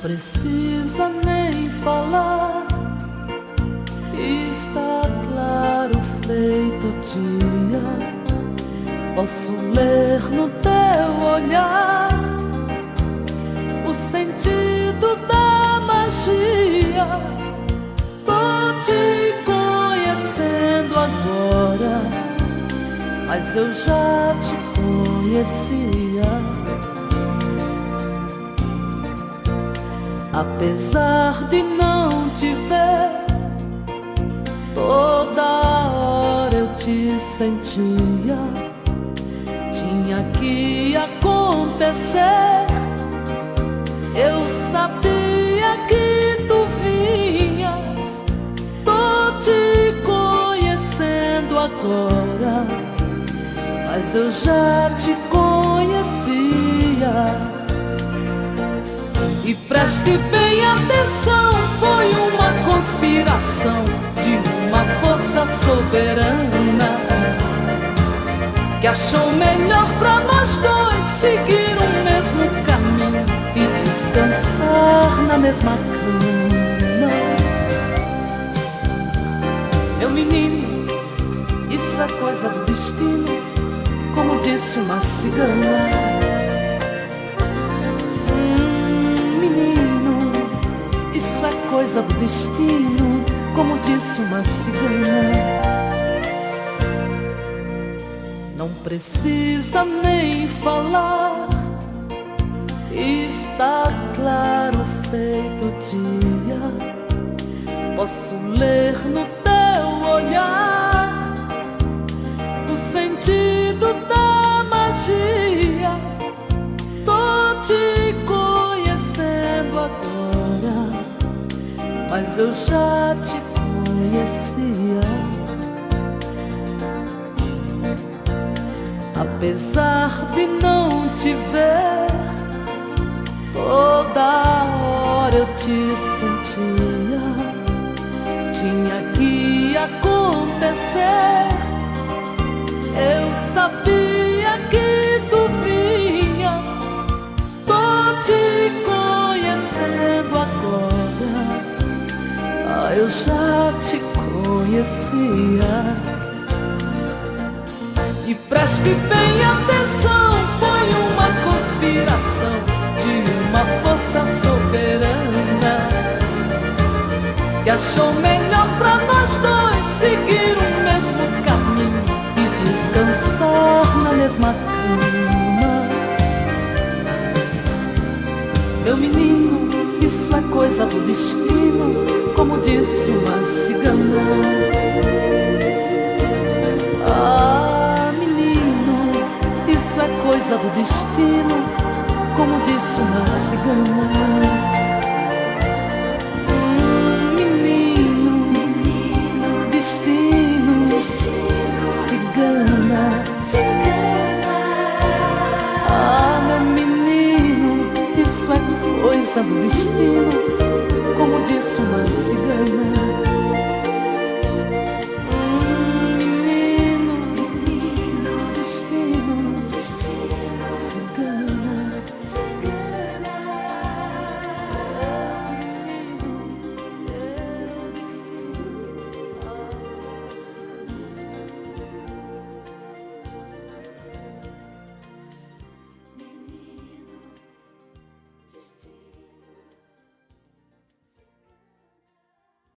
precisa nem falar, está claro feito o dia. Posso ler no teu olhar o sentido da magia. Tô te conhecendo agora, mas eu já te conhecia. Apesar de não te ver, toda hora eu te sentia. Tinha que acontecer, eu sabia que tu vinhas. Tô te conhecendo agora, mas eu já te conhecia. E preste bem atenção, foi uma conspiração de uma força soberana que achou melhor pra nós dois seguir o mesmo caminho e descansar na mesma cama. Meu menino, isso é coisa do destino, como disse uma cigana. Isso é coisa do destino, como disse uma cigana. Não precisa nem falar, está claro feito o dia. Posso ler no teu olhar o sentido da magia. Tô te conhecendo agora, mas eu já te conhecia. Apesar de não te ver, toda hora eu te sentia. Tinha que acontecer, eu sabia que tu vinhas. Tô te conhecendo agora, eu já te conhecia. E preste bem atenção, foi uma conspiração de uma força soberana que achou melhor pra nós dois seguir o mesmo caminho e descansar na mesma cama. Meu menino, isso é coisa do destino, como disse uma cigana. Ah, menino, isso é coisa do destino, como disse uma cigana. Menino, destino, cigana. Ah, meu menino, isso é coisa do destino, como disse uma cigana.